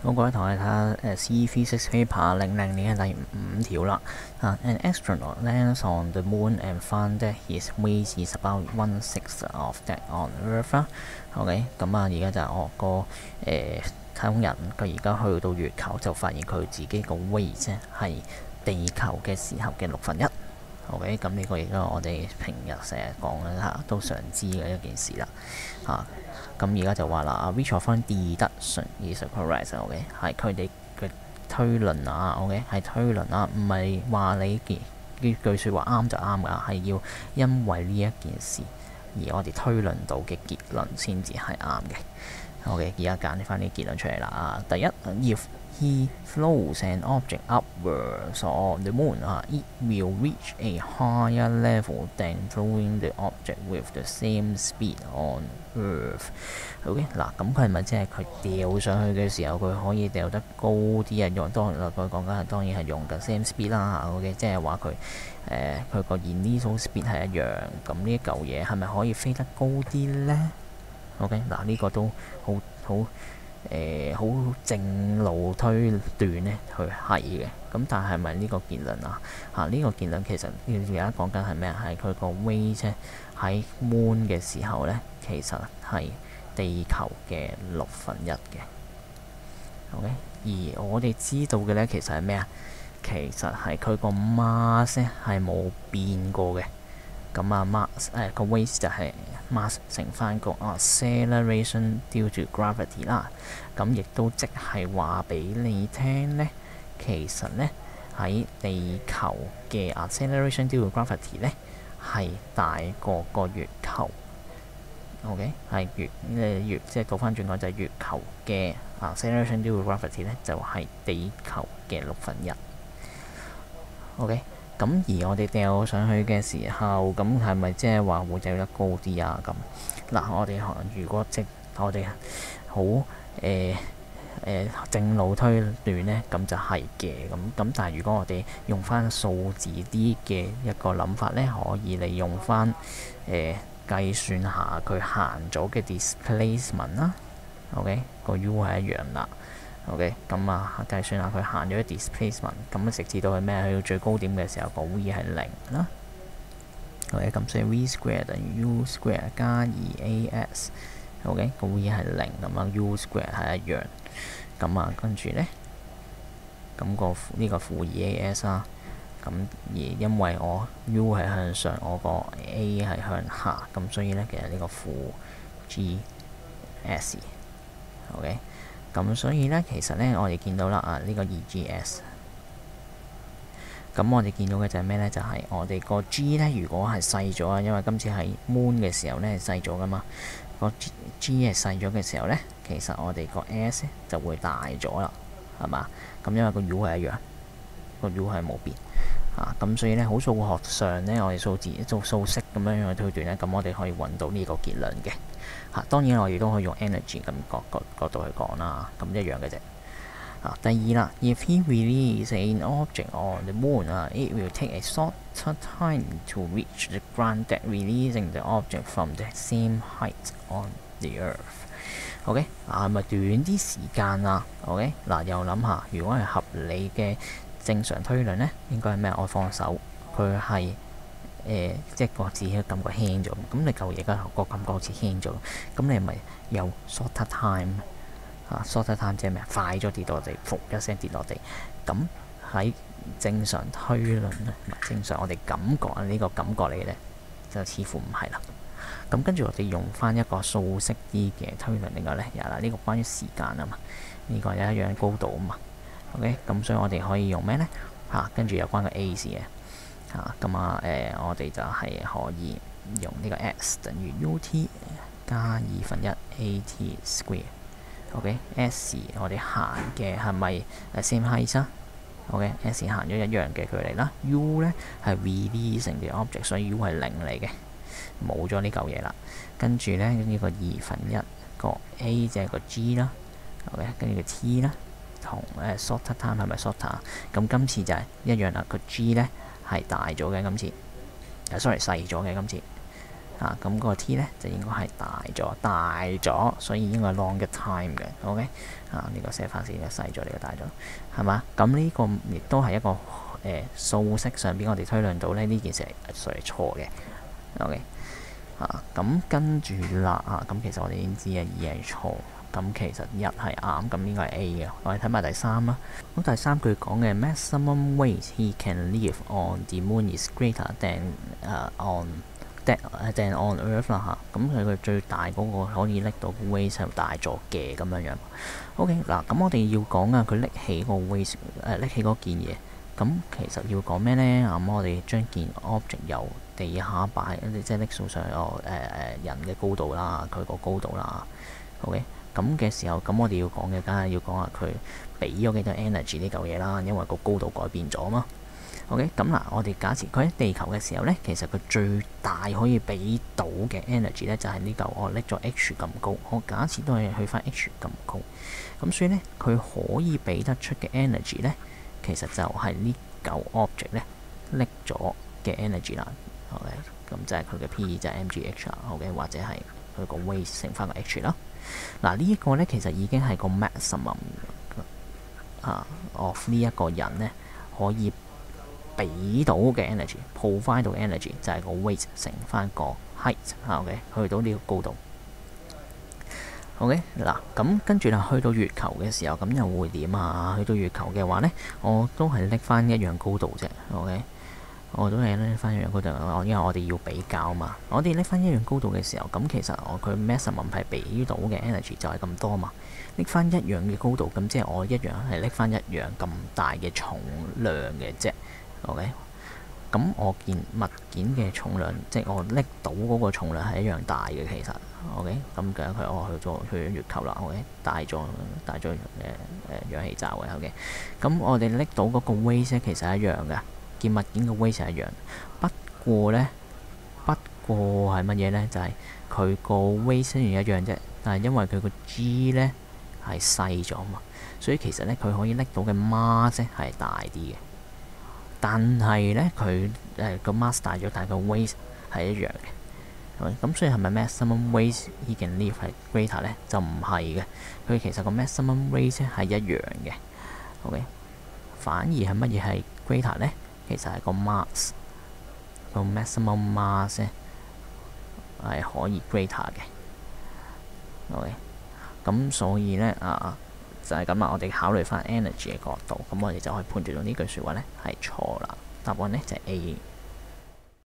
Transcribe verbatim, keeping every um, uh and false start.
咁各位同學睇下誒 C Physics Paper 零零年嘅第五條啦。啊 ，An astronaut lands on the moon and found that his weight is about one sixth of that on Earth 啦。OK，咁啊，而家就係我個誒太空人，佢而家去到月球就發現佢自己個 weight 啫係地球嘅時候嘅六分一。OK，咁呢個亦都係我哋平日成日講嘅嚇，都常知嘅一件事啦。嚇，咁而家就話啦，which of the deduction is correct？OK，係佢哋嘅推論啊。OK，係推論啊，唔係話你件呢句説話啱就啱㗎，係要因為呢一件事而我哋推論到嘅結論先至係啱嘅。OK，而家揀翻啲結論出嚟啦。啊，第一 ，if he throws an object upwards on the moon, uh, it will reach a higher level than throwing the object with the same speed on Earth. OK， 嗱，咁佢係咪即係佢掉上去嘅時候，佢可以掉得高啲啊？用當然佢講緊係當然係用緊 same speed 啦。OK， 即係話佢誒佢個 initial speed 係一樣，咁呢一嚿嘢係咪可以飛得高啲咧？OK， 嗱，呢個都好好誒好正路推斷咧，佢係嘅。咁但係咪呢個結論啊？嚇、啊，呢、呢個結論其實而家講緊係咩啊？係佢個 weight 啫，喺 moon 嘅時候咧，其實係地球嘅六分一嘅。OK， 而我哋知道嘅咧，其實係咩啊？其實係佢個 mass 咧係冇變過嘅。咁啊 mass 誒個 weight 就係 mass 乘翻個 acceleration due to gravity 啦。咁亦都即係話俾你聽咧，其實咧喺地球嘅 acceleration due to gravity 咧係大過個月球。OK， 係月誒月即係倒翻轉講就係月球嘅 acceleration due to gravity 咧就係地球嘅六分一。OK。咁而我哋掉上去嘅時候，咁係咪即係話會掉得高啲啊？咁嗱，我哋如果即我哋好誒誒正路推斷咧，咁就係嘅。咁咁但係如果我哋用翻數字啲嘅一個諗法咧，可以利用翻誒、呃、計算下佢行咗嘅 displacement 啦。OK， 個 U 係一樣啦。OK， 咁啊計算下佢行咗啲 displacement， 咁啊直至到係咩？去到最高點嘅時候，個 v 係零啦。OK， 咁所以 v square 等於 u square 加二 as。OK， 個 v 係零咁啊 ，u square 係一樣。咁啊，跟住咧，咁、那個呢、這個負二 as 啦。咁而因為我 u 係向上，我個 a 係向下，咁所以咧其實呢個負 g s。OK。咁所以咧，其實咧，我哋見到啦啊，呢、這個 二 G S。咁我哋見到嘅就係咩咧？就係、是、我哋個 G 咧，如果係細咗啊，因為今次係 moon 嘅時候咧係細咗噶嘛，個 G, G 係細咗嘅時候咧，其實我哋個 S 就會大咗啦，係嘛？咁因為個 U 係一樣，個 U 係冇變啊，咁所以咧，好數學上咧，我哋數字做數式咁樣樣去推斷咧，咁我哋可以揾到呢個結論嘅。嚇、啊，當然我哋都可以用 energy 咁角角角度去講啦，咁一樣嘅啫。啊，第二啦 ，if he release an object on the moon 啊 ，it will take a shorter time to reach the ground than releasing the object from the same height on the earth。OK， 啊，係咪短啲時間啊 ？OK， 嗱、啊，又諗下，如果係合理嘅正常推論咧，應該係咩？我放手，佢係。誒、呃，即係個字嘅感覺輕咗，咁你嚿嘢個感覺好似輕咗，咁你咪有 shorter time 啊 shorter time 即係咩？快咗跌落地，噗一聲跌落地。咁喺正常推論咧，唔係正常我哋感覺啊，呢、這個感覺嚟嘅咧，就似乎唔係啦。咁跟住我哋用翻一個數式啲嘅推論嚟講咧，又啦呢個關於時間啊嘛，呢、這個有一樣高度啊嘛。OK， 咁所以我哋可以用咩咧？嚇、啊，跟住有關個 a 字嘅。啊，咁啊，誒、呃，我哋就係可以用呢個 s 等於 ut 加二分一 at square。OK，s 我哋行嘅係咪誒 same height 啊 ？OK，s 行咗一樣嘅距離啦。u 咧係 releasing嘅 object， 所以 u 係零嚟嘅，冇咗呢嚿嘢啦。跟住咧呢、這個二分一個 a 就係個 g 啦。OK， 跟住個 t 啦，同誒 shorter time 係咪 shorter？ 咁今次就係一樣啦，個 g 咧。係大咗嘅今次，誒 sorry 細咗嘅今次啊，咁、個 t 咧就應該係大咗，大咗，所以應該係 longer time 嘅。OK 啊，呢、個寫翻先，細咗，呢個大咗，係嘛？咁呢個亦都係一個誒、呃、數式上邊，我哋推論到咧呢件事係屬係錯嘅。OK 啊，咁跟住啦啊，咁其實我哋已經知啊，二係錯。咁其實一係啱，咁應該係 A 嘅。我哋睇埋第三啦。咁第三句講嘅 maximum weight he can lift on the moon is greater than 誒、uh, on that than on Earth 啦嚇。咁佢佢最大嗰個可以拎到嘅 weight 係大咗嘅咁樣樣。OK 嗱，咁我哋要講啊，佢拎起個 weight 誒拎起嗰件嘢。咁其實要講咩咧？咁我哋將件 object 由地下擺，即係拎數上有誒誒人嘅高度啦，佢個高度啦。OK。咁嘅時候，咁我哋要講嘅，梗係要講下佢俾咗幾多 energy 呢嚿嘢啦，因為個高度改變咗嘛。OK，咁嗱，我哋假設佢喺地球嘅時候咧，其實佢最大可以俾到嘅 energy 咧，就係呢嚿我拎咗 h 咁高。我假設都係去翻 h 咁高，咁所以咧，佢可以俾得出嘅 energy 咧，其實就係呢嚿 object 咧拎咗嘅 energy 啦。OK，咁就係佢嘅 P 就係 mgh 啦。OK，或者係佢個 weight 乘翻個 h 啦。嗱，呢一個咧，其實已經係個 maximum 啊 of 呢一個人咧可以俾到嘅 energy，provide 到 energy 就係個 weight 乘翻個 height 啊 ，OK， 去到呢個高度。OK， 嗱，咁跟住啦，去到月球嘅時候，咁又會點啊？去到月球嘅話咧，我都係拎翻一樣高度啫。OK。我都係拎翻一樣高度，因為我哋要比較嘛。我哋拎翻一樣高度嘅時候，咁其實我佢 maximum 係俾到嘅 energy 就係咁多嘛。拎翻一樣嘅高度，咁即係我一樣係拎翻一樣咁大嘅重量嘅啫。OK，咁我件物件嘅重量，即係我拎到嗰個重量係一樣大嘅其實。OK，咁嘅佢我去咗去咗月球啦。OK， 帶咗帶咗誒誒氧氣罩嘅。OK，咁我哋拎到嗰個 weight 咧其實係一樣嘅。件物件嘅 weight 係一樣，不過咧，不過係乜嘢咧？就係佢個 weight 雖然一樣啫，但係因為佢個 G 咧係細咗嘛，所以其實咧佢可以拎到嘅 mass 係大啲嘅。但係咧佢誒個 mass 大咗，但係個 weight 係一樣嘅。咁所以係咪 maximum weight he can lift 係 greater 咧？就唔係嘅，佢其實個 maximum weight 係一樣嘅。OK， 反而係乜嘢係 greater 咧？其實係個 mass， 個 maximum mass 咧係可以 greater 嘅。OK， 咁所以咧啊就係咁啦。我哋考慮翻 energy 嘅角度，咁我哋就可以判斷到呢句説話咧係錯啦。答案咧就係 A。